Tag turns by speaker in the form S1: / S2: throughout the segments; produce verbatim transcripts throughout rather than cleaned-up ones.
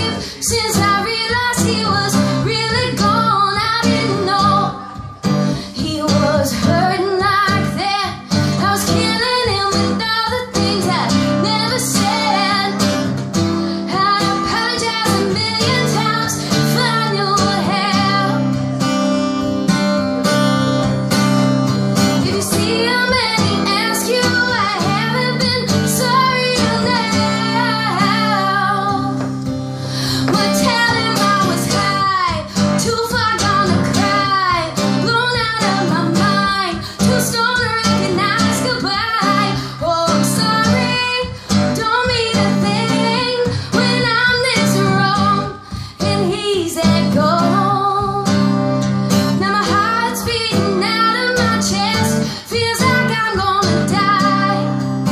S1: Since I realized he was really gone, I didn't know he was hurting like that. I was killing him with all the things I never said. I'd apologize a million times if I knew what happened. If you see him and he asks you, I haven't been sorry till now. But tell him I was high, too far gone to cry, blown out of my mind, too stoned to recognize goodbye. Oh, I'm sorry, don't mean a thing when I'm this wrong and he's at gone. Now my heart's beating out of my chest, feels like I'm gonna die.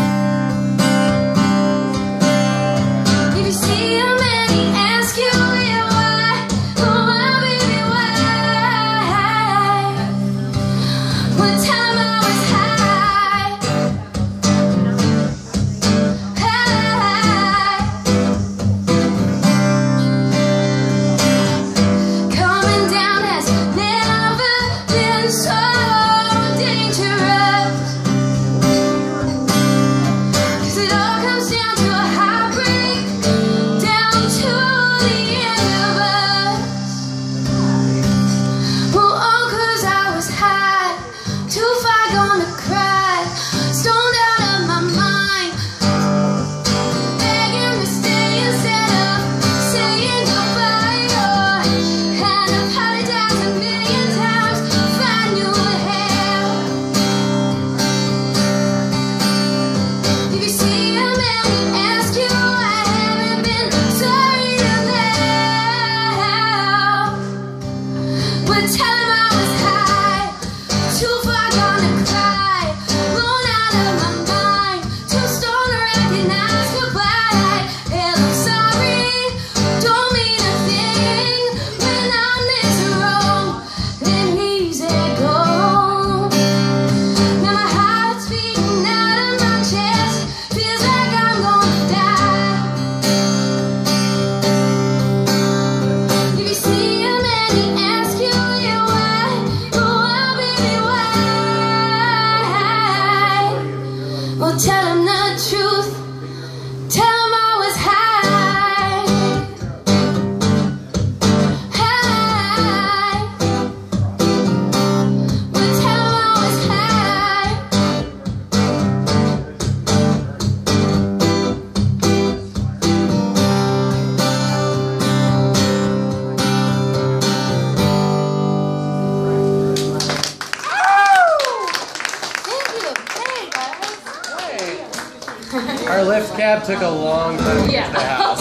S1: If you see him and he asks you, yeah, why? Oh, why, baby, why? Well, tell him I was high, high. Coming down has never been so dangerous, 'cause it all comes down to a heartbreak, down to the end of us. Well, oh, 'cause I was high, too far gone to cry, stoned out of my mind, begging to stay instead of saying goodbye. Oh, and apologize a million times if I knew what happened. If you see him and he asks you, I haven't been sorry till now. But tell him I was high, too far gone to cry, blown out of my mind, too stoned to recognize goodbye. And I'm sorry, don't mean a thing when I'm this wrong and he's at gone. Now my heart's beating out of my chest, feels like I'm gonna die. If you see him and he asks you, yeah, why? Oh, why, baby, why? Well, tell him the truth, tell him I was high, high. Well, tell him I was high. Thank you. Hey, guys.
S2: Our lift cab took a long time to get to the house.